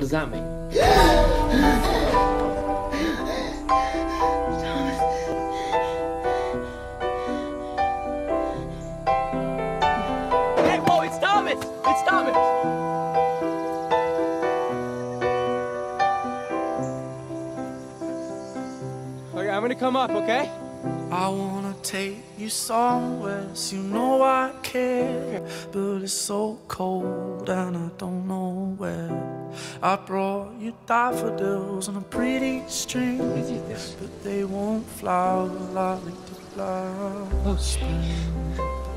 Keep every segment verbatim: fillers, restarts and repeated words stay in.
What does that mean? Hey, whoa, it's Thomas! It's Thomas! Okay, I'm gonna come up, okay? I wanna take you somewhere, so you know I care. But it's so cold and I don't know where. I brought you daffodils on a pretty string, but they won't flower like the flower spring.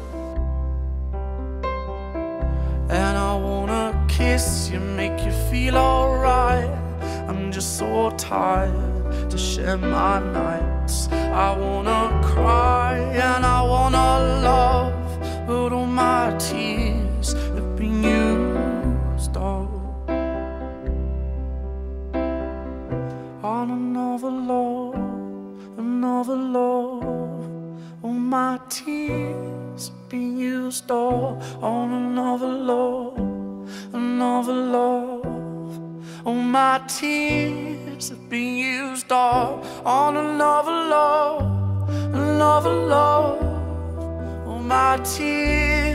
And I wanna kiss you, make you feel alright. I'm just so tired to share my nights. I wanna cry and I wanna love, but all my tears have been used up on another love, another love. All my tears have been used up on another love, another love. All my tears have been used up on another love, another love. All my tears